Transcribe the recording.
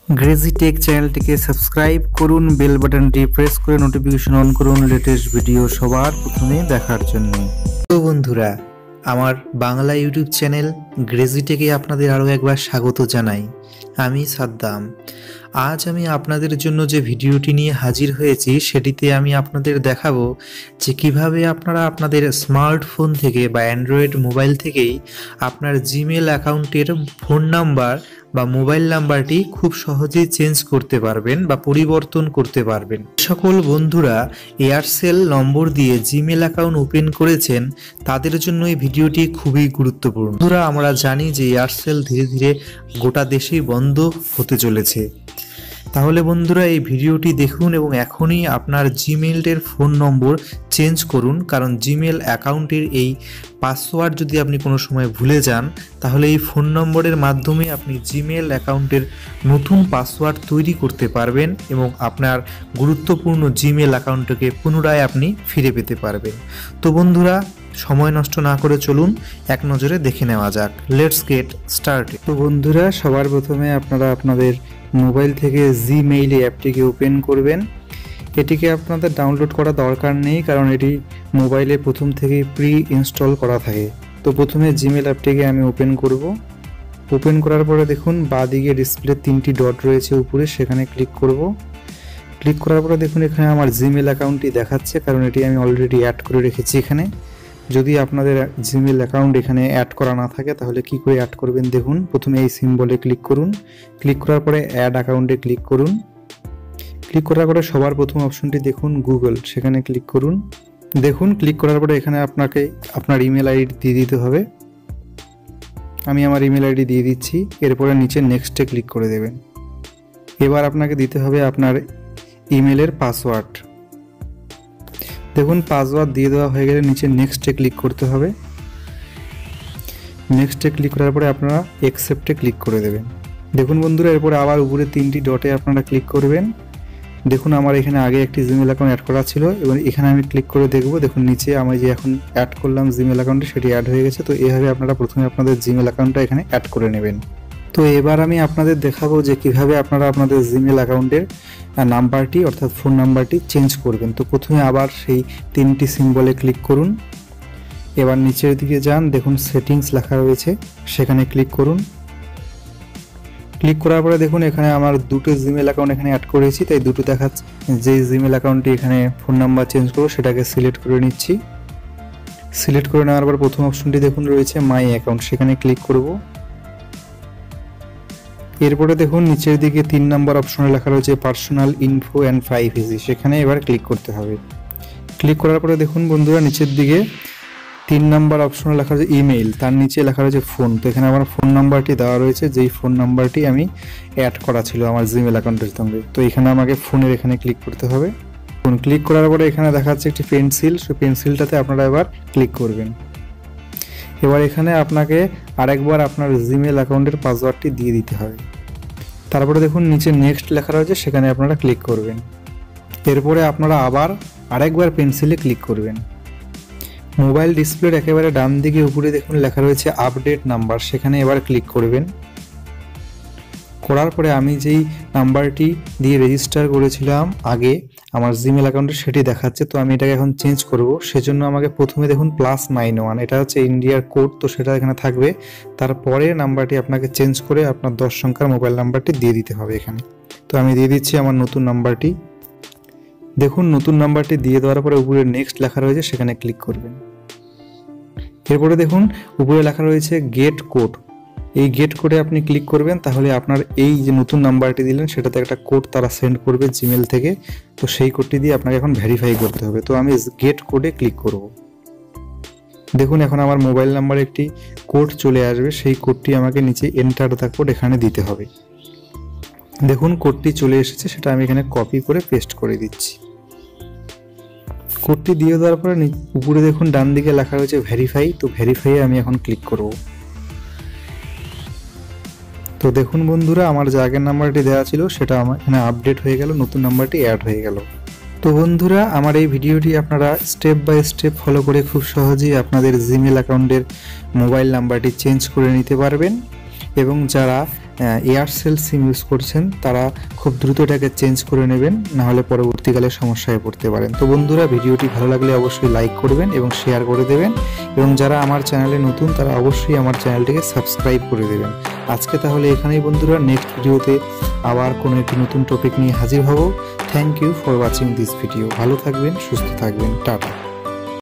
গ্রেজি tech চ্যানেলটিকে subscribe করুন, bell বাটনটি প্রেস করে নোটিফিকেশন অন করুন লেটেস্ট ভিডিও সবার প্রথমে দেখার জন্য। তো বন্ধুরা, আমার বাংলা ইউটিউব চ্যানেল গ্রেজি টেকে আপনাদের আরও একবার স্বাগত জানাই। আমি সাদ্দাম। আজ আমি আপনাদের জন্য যে ভিডিওটি নিয়ে হাজির হয়েছি সেটিতে আমি আপনাদের দেখাবো যে কিভাবে আপনারা আপনাদের স্মার্টফোন থেকে বা অ্যান্ড্রয়েড মোবাইল থেকেই আপনার জিমেল অ্যাকাউন্টের ফোন নাম্বার বা মোবাইল নাম্বারটি খুব সহজেই চেঞ্জ করতে পারবেন বা পরিবর্তন করতে পারবেন। সকল বন্ধুরা এয়ারসেল নম্বর দিয়ে জিমেল অ্যাকাউন্ট ওপেন করেছেন তাদের জন্য এই ভিডিওটি খুবই গুরুত্বপূর্ণ। বন্ধুরা, আমরা জানি যে এয়ারসেল ধীরে ধীরে গোটা দেশেই বন্ধ হতে চলেছে। তাহলে বন্ধুরা এই ভিডিওটি দেখুন এবং এখনই আপনার জিমেলের ফোন নম্বর চেঞ্জ করুন, কারণ জিমেল অ্যাকাউন্টের এই পাসওয়ার্ড যদি আপনি কোনো সময় ভুলে যান তাহলে এই ফোন নম্বরের মাধ্যমে আপনি জিমেল অ্যাকাউন্টের নতুন পাসওয়ার্ড তৈরি করতে পারবেন এবং আপনার গুরুত্বপূর্ণ জিমেল অ্যাকাউন্টকে পুনরায় আপনি ফিরে পেতে পারবেন। তো বন্ধুরা, সময় নষ্ট না করে চলুন এক নজরে দেখে নেওয়া যাক। Let's get started. তো বন্ধুরা, সবার প্রথমে আপনারা আপনাদের মোবাইল থেকে জিমেইল অ্যাপটিকে ওপেন করবেন। এটিকে আপনাদের ডাউনলোড করা দরকার নেই, কারণ এটি মোবাইলে প্রথম থেকেই প্রি ইনস্টল করা থাকে। তো প্রথমে জিমেল অ্যাপটিকে আমি ওপেন করব। ওপেন করার পরে দেখুন বাঁদিকে ডিসপ্লে 3টি ডট রয়েছে উপরে, সেখানে ক্লিক করব। ক্লিক করার পরে দেখুন এখানে আমার জিমেল অ্যাকাউন্টটি দেখাচ্ছে, কারণ এটি আমি অলরেডি অ্যাড করে রেখেছি এখানে। যদি আপনাদের জিমেল অ্যাকাউন্ট এখানে অ্যাড করা না থাকে তাহলে কি করে অ্যাড করবেন দেখুন। প্রথমে এই সিম্বলে ক্লিক করুন। ক্লিক করার পরে অ্যাড অ্যাকাউন্টে ক্লিক করুন। ক্লিক করার পরে সবার প্রথম অপশনটি দেখুন গুগল, সেখানে ক্লিক করুন। দেখুন ক্লিক করার পরে এখানে আপনাকে আপনার ইমেল আইডি দিয়ে দিতে হবে। আমি আমার ইমেল আইডি দিয়ে দিচ্ছি। এরপরে নিচে নেক্সটে ক্লিক করে দেবেন। এবার আপনাকে দিতে হবে আপনার ইমেলের পাসওয়ার্ড। দেখুন পাসওয়ার্ড দিয়ে দেওয়া হয়ে গেলে নিচে নেক্সটে ক্লিক করতে হবে। নেক্সটে ক্লিক করার পরে আপনারা অ্যাকসেপ্টে ক্লিক করে দেবেন। দেখুন বন্ধুরা, এরপরে আবার উপরে 3টি ডটে আপনারা ক্লিক করবেন। দেখুন আমার এখানে আগে একটি জিমেল অ্যাকাউন্ট অ্যাড করা ছিল এবং এখানে আমি ক্লিক করে দেখব। দেখুন নিচে আমি যে এখন অ্যাড করলাম জিমেল অ্যাকাউন্টে সেটি অ্যাড হয়ে গেছে। তো এইভাবে আপনারা প্রথমে আপনাদের জিমেল অ্যাকাউন্টটা এখানে অ্যাড করে নেবেন। তো এবার আমি আপনাদের দেখাবো যে কিভাবে আপনারা আপনাদের জিমেল অ্যাকাউন্টের নাম্বারটি অর্থাৎ ফোন নাম্বারটি চেঞ্জ করবেন। তো প্রথমে আবার সেই 3টি সিম্বলে ক্লিক করুন। এবার নিচের দিকে যান, দেখুন সেটিংস লেখা রয়েছে, সেখানে ক্লিক করুন। ক্লিক করার পরে দেখুন এখানে আমার দুটো জিমেল অ্যাকাউন্ট এখানে অ্যাড করেছি, তাই দুটো দেখাচ্ছে। যে জিমেল অ্যাকাউন্টটি এখানে ফোন নাম্বার চেঞ্জ করবো সেটাকে সিলেক্ট করে নিচ্ছি। সিলেক্ট করে নেওয়ার পর প্রথম অপশনটি দেখুন রয়েছে মাই অ্যাকাউন্ট, সেখানে ক্লিক করব। এরপরে দেখুন নিচের দিকে 3 নম্বর অপশনে লেখা রয়েছে পার্সোনাল ইনফো অ্যান্ড প্রাইভেসি, সেখানে এবার ক্লিক করতে হবে। ক্লিক করার পরে দেখুন বন্ধুরা নিচের দিকে 3 নম্বর অপশনে লেখা রয়েছে ইমেইল, তার নিচে লেখা রয়েছে ফোন। তো এখানে আমার ফোন নাম্বারটি দেওয়া রয়েছে, যেই ফোন নাম্বারটি আমি অ্যাড করা ছিল আমার জিমেল অ্যাকাউন্টের সঙ্গে। তো এখানে আমাকে ফোনের এখানে ক্লিক করতে হবে। ফোন ক্লিক করার পরে এখানে দেখা যাচ্ছে একটি পেন্সিল, সেই পেন্সিলটাতে আপনারা এবার ক্লিক করবেন। এবার এখানে আপনাকে আরেকবার আপনার জিমেল অ্যাকাউন্টের পাসওয়ার্ডটি দিয়ে দিতে হবে। তারপরে দেখুন নিচে নেক্সট লেখা রয়েছে, সেখানে আপনারা ক্লিক করবেন। এরপরে আপনারা আবার আরেকবার পেন্সিলে ক্লিক করবেন। মোবাইল ডিসপ্লের একেবারে ডান দিকে উপরে দেখুন লেখা রয়েছে আপডেট নাম্বার, সেখানে এবার ক্লিক করবেন। করার পরে আমি যেই নাম্বারটি দিয়ে রেজিস্টার করেছিলাম আগে আমার জিমেল অ্যাকাউন্টে সেটি দেখাচ্ছে। তো আমি এটাকে এখন চেঞ্জ করব, সেজন্য আমাকে প্রথমে দেখুন +91, এটা হচ্ছে ইন্ডিয়ার কোড, তো সেটা এখানে থাকবে। তারপরে নাম্বারটি আপনাকে চেঞ্জ করে আপনার 10 সংখ্যার মোবাইল নাম্বারটি দিয়ে দিতে হবে এখানে। তো আমি দিয়ে দিচ্ছি আমার নতুন নাম্বারটি। দেখুন নতুন নাম্বারটি দিয়ে দেওয়ার পরে উপরে নেক্সট লেখা রয়েছে, সেখানে ক্লিক করবেন। এরপরে দেখুন উপরে লেখা রয়েছে গেট কোড, এই গেট কোডে আপনি ক্লিক করবেন। তাহলে আপনার এই যে নতুন নাম্বারটি দিলেন সেটাতে একটা কোড তারা সেন্ড করবে জিমেল থেকে। তো সেই কোডটি দিয়ে আপনাকে এখন ভেরিফাই করতে হবে। তো আমি গেট কোডে ক্লিক করব। দেখুন এখন আমার মোবাইল নাম্বারে একটি কোড চলে আসবে, সেই কোডটি আমাকে নিচে এন্টার দ্য কোড এখানে দিতে হবে। দেখুন কোডটি চলে এসেছে, সেটা আমি এখানে কপি করে পেস্ট করে দিচ্ছি। কোডটি দিয়ে দেওয়ার পরে উপরে দেখুন ডান দিকে লেখা রয়েছে ভেরিফাই, তো ভেরিফাইয়ে আমি এখন ক্লিক করব। তো দেখুন বন্ধুরা, আমার যে আগের নাম্বারটি দেওয়া ছিল সেটা আমার এখানে আপডেট হয়ে গেল, নতুন নাম্বারটি অ্যাড হয়ে গেল। তো বন্ধুরা, আমার এই ভিডিওটি আপনারা স্টেপ বাই স্টেপ ফলো করে খুব সহজেই আপনাদের জিমেল অ্যাকাউন্টের মোবাইল নাম্বারটি চেঞ্জ করে নিতে পারবেন। এবং যারা এয়ারসেল সিম ইউজ করছেন তারা খুব দ্রুত এটাকে চেঞ্জ করে নেবেন, নাহলে পরবর্তীকালে সমস্যায় পড়তে পারেন। তো বন্ধুরা, ভিডিওটি ভালো লাগলে অবশ্যই লাইক করবেন এবং শেয়ার করে দেবেন, এবং যারা আমার চ্যানেলে নতুন তারা অবশ্যই আমার চ্যানেলটিকে সাবস্ক্রাইব করে দেবেন। আজকে তাহলে এখানেই বন্ধুরা, নেক্সট ভিডিওতে আবার কোনো একটি নতুন টপিক নিয়ে হাজির হব। Thank you for watching this video. ভালো থাকবেন, সুস্থ থাকবেন, টাটা।